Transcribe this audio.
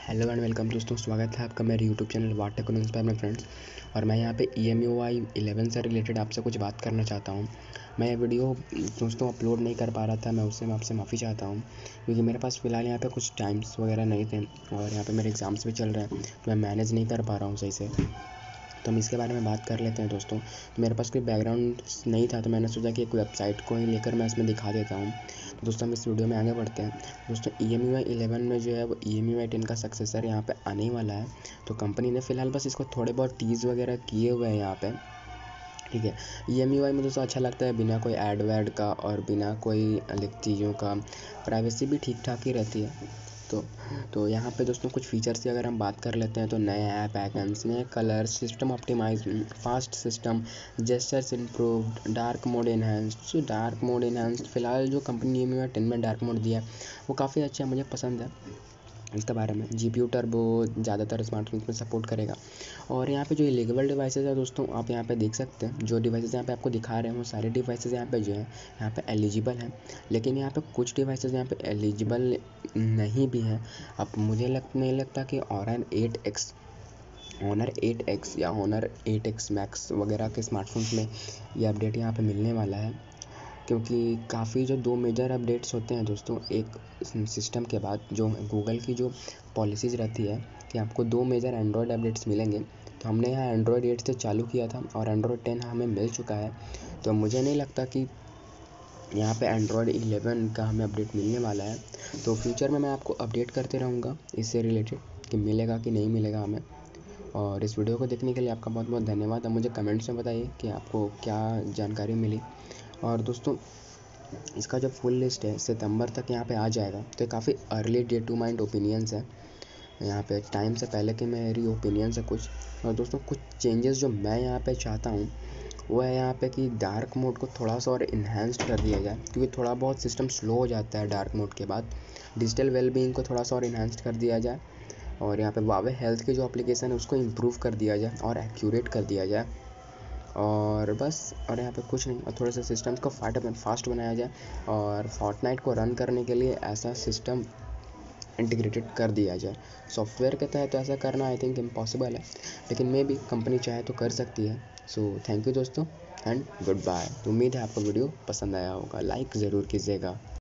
Hello and welcome दोस्तों, स्वागत है आपका मेरे यूट्यूब चैनल वाट टेक्नोलॉजी पे अपने फ्रेंड्स। और मैं यहाँ पे EMUI 11 से रिलेटेड आपसे कुछ बात करना चाहता हूँ। मैं ये वीडियो दोस्तों अपलोड नहीं कर पा रहा था, मैं आपसे माफ़ी चाहता हूँ क्योंकि मेरे पास फ़िलहाल यहाँ पे कुछ टाइम्स वगैरह नहीं थे और यहाँ पे मेरे एग्ज़ाम्स भी चल रहे हैं, तो मैं मैनेज नहीं कर पा रहा हूँ सही से। तो हम इसके बारे में बात कर लेते हैं दोस्तों। तो मेरे पास कोई बैकग्राउंड नहीं था, तो मैंने सोचा कि एक वेबसाइट को ही लेकर मैं इसमें दिखा देता हूँ। तो दोस्तों हम इस वीडियो में आगे बढ़ते हैं। दोस्तों EMUI 11 में जो है वो EMUI 10 का सक्सेसर यहाँ पे आने वाला है। तो कंपनी ने फ़िलहाल बस इसको थोड़े बहुत टीज़ वगैरह किए हुए हैं यहाँ पे, ठीक है। EMUI में दोस्तों अच्छा लगता है बिना कोई ऐड वैड का और बिना कोई अलग चीज़ों का, प्राइवेसी भी ठीक ठाक ही रहती है। तो यहाँ पे दोस्तों कुछ फीचर्स की अगर हम बात कर लेते हैं तो नए ऐप आइकन्स, नए colour, system optimise, fast system, gestures improved, dark mode enhanced. So dark mode enhanced फ़िलहाल जो कंपनी EMUI 10 में डार्क मोड दिया है वो काफ़ी अच्छा है, मुझे पसंद है। इसके बारे में GPU टर्बो ज़्यादातर स्मार्टफोन्स में सपोर्ट करेगा। और यहाँ पे जो इलीगल डिवाइसेस है दोस्तों, आप यहाँ पे देख सकते हैं जो डिवाइसेस यहाँ पे आपको दिखा रहे हैं वो सारे डिवाइसेस यहाँ पे जो है यहाँ पे एलिजिबल हैं। लेकिन यहाँ पे कुछ डिवाइसेस यहाँ पे एलिजिबल नहीं भी हैं। अब मुझे नहीं लगता कि Honor 8X या Honor 8X Max वगैरह के स्मार्टफोन्स में ये अपडेट यहाँ पे मिलने वाला है, क्योंकि काफ़ी जो दो मेजर अपडेट्स होते हैं दोस्तों एक सिस्टम के बाद, जो गूगल की जो पॉलिसीज़ रहती है कि आपको दो मेजर एंड्रॉयड अपडेट्स मिलेंगे। तो हमने यहाँ एंड्रॉयड 8 से चालू किया था और एंड्रॉयड 10 हमें मिल चुका है। तो मुझे नहीं लगता कि यहाँ पे एंड्रॉयड 11 का हमें अपडेट मिलने वाला है। तो फ्यूचर में मैं आपको अपडेट करते रहूँगा इससे रिलेटेड कि मिलेगा कि नहीं मिलेगा हमें। और इस वीडियो को देखने के लिए आपका बहुत बहुत धन्यवाद। अब मुझे कमेंट्स में बताइए कि आपको क्या जानकारी मिली। और दोस्तों इसका जो फुल लिस्ट है सितंबर तक यहाँ पे आ जाएगा, तो काफ़ी early day to mind opinions है यहाँ पे, टाइम से पहले के मेरी ओपिनियंस है कुछ। और दोस्तों कुछ चेंजेस जो मैं यहाँ पे चाहता हूँ वो है यहाँ पे कि डार्क मोड को थोड़ा सा और इन्हांस्ड कर दिया जाए, क्योंकि थोड़ा बहुत सिस्टम स्लो हो जाता है डार्क मोड के बाद। डिजिटल वेलबींग को थोड़ा सा और इन्हांस्ड कर दिया जाए और यहाँ पे वावे हेल्थ के जो एप्लीकेशन है उसको इम्प्रूव कर दिया जाए और एक्यूरेट कर दिया जाए। और बस, और यहाँ पे कुछ नहीं, और थोड़ा सा सिस्टम्स को फास्ट बनाया जाए और फोर्टनाइट को रन करने के लिए ऐसा सिस्टम इंटीग्रेटेड कर दिया जाए। सॉफ्टवेयर के तहत तो ऐसा करना आई थिंक इम्पॉसिबल है, लेकिन मे बी कंपनी चाहे तो कर सकती है। सो थैंक यू दोस्तों एंड गुड बाय। उम्मीद है आपको वीडियो पसंद आया होगा, लाइक ज़रूर कीजिएगा।